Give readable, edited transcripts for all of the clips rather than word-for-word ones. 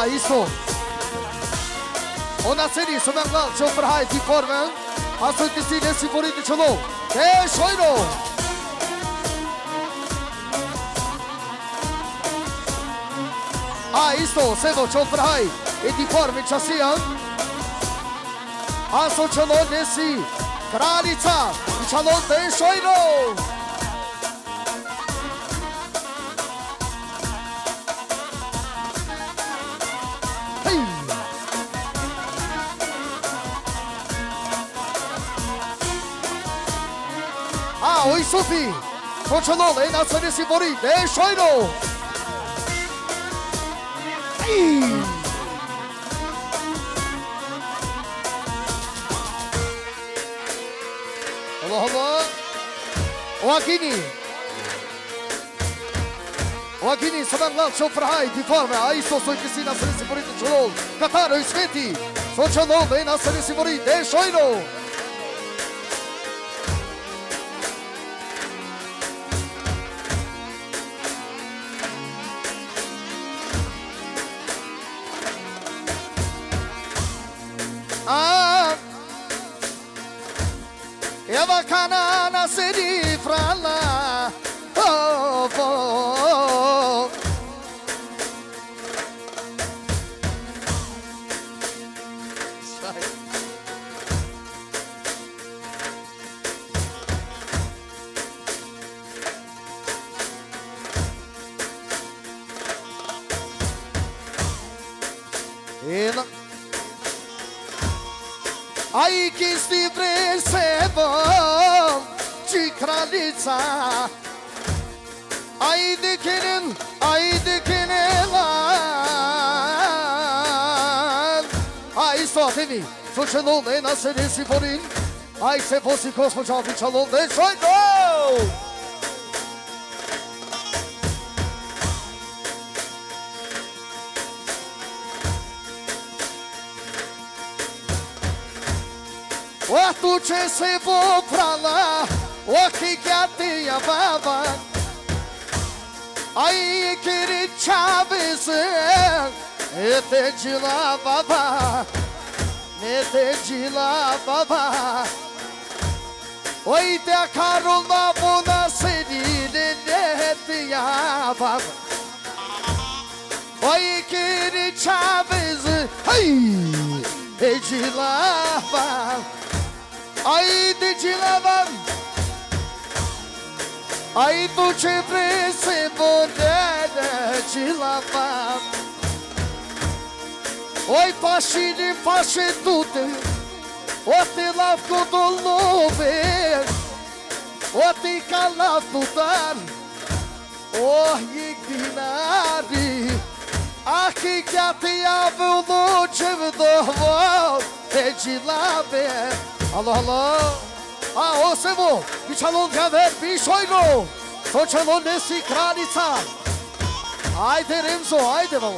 isto. Ona serie som jag glad så för high till formen. Alltså inte stilen si får inte chalo. Shoiro. Isto, sevo cho för high. Edi formen chasian. Alltså chalo nesi. Kraljica. Chalo Shoiro. Oi Sofi, continuando aí na série Simbori, Shoiro. Alô, o Agini, sabang lang show for high, de forma, aí só sou que sim na série Simbori de Cholo, Kataro, Sveti, continuando aí na série Simbori, Shoiro. Bacana na série pra lá. Oh, oh. Ai que se percebam de kraljica. Ai de kenelan. Ai só teve. Sochelo ne na série Simbori. Ai se fosse Cosmo já vi chalo de Shoiro. Tu ce se vou pra lá, o que a tia baba. Aí que chaves, ete de lá baba, ete de lá baba. Oi te a carona bona serine tia baba. Oi que chaves, ai, ete de lá baba. Ai de lavar, ai tu ce vrei să de lavar. Oi pașini pașe tute, o te lav cu dolove, o te calav tutar, o ignari. Aqui que até aveu no cevo de lavar. Alô, alô. O Semo, Bichalon Gaver, Shoiro. Sochalo nesse kraljica. Ajde Remzo, ajde vamo.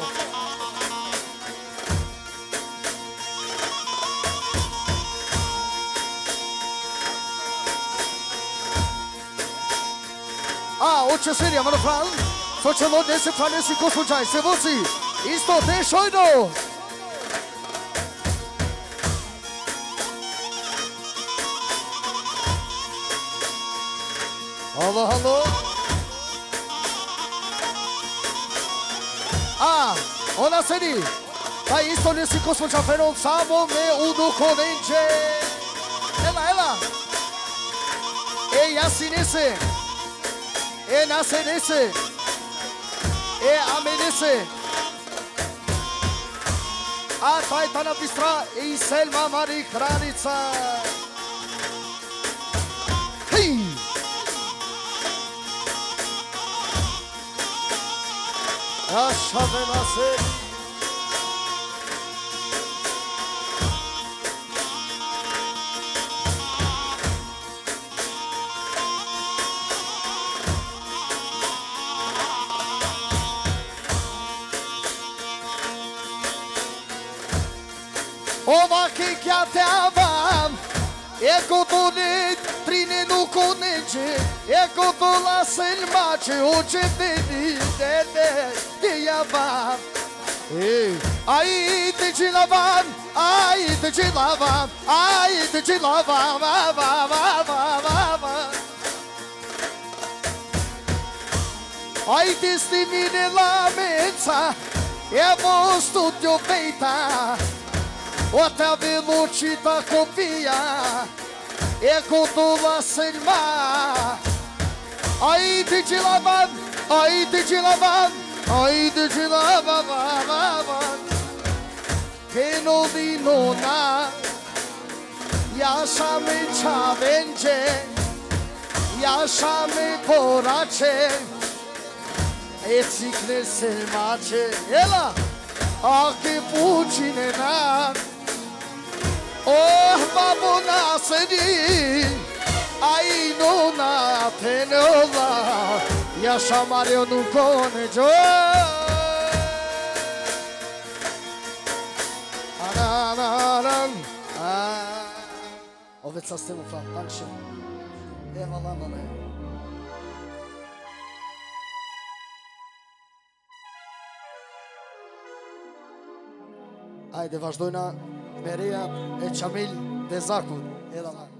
Oče serija, mano fran. Sochalo nesse kraljici kosmođaj, se vozi. Isto de Shoiro. Alô, alô. Ona seri. Pa isto nesse Cosmo já feron samo me uno corrente. Ela. E assim nesse. E nasce nesse. E amenece. Tai tá na pistra e Selma Mari kraljica. Aşağıda nasıl? O vakit que até avam, Ecotonit, trinenu conege, Ecotola selmace, o ce veni, de iava. Ei. Ai te Gilavan, ai te Gilavan, ai te Gilavan, va va va va va va. Ai te stimine la mezza, e amo studio feita, o te velocità copia, e con la selma. Ai te Gilavan, ai te Gilavan, ai te Gilavan. Che non di nonna, Yasha me challenge, Yasha me corace, e sickness e mace, ela, a che fucine na, oh babona sedi, ai nonna tenola, Yasha Mario non cone gio. Ovet sa stemme fram, dankeschön. Eyvallah bana. Ajde, vazhdojna me Reja e Qamil dhe Zakun. Eyvallah.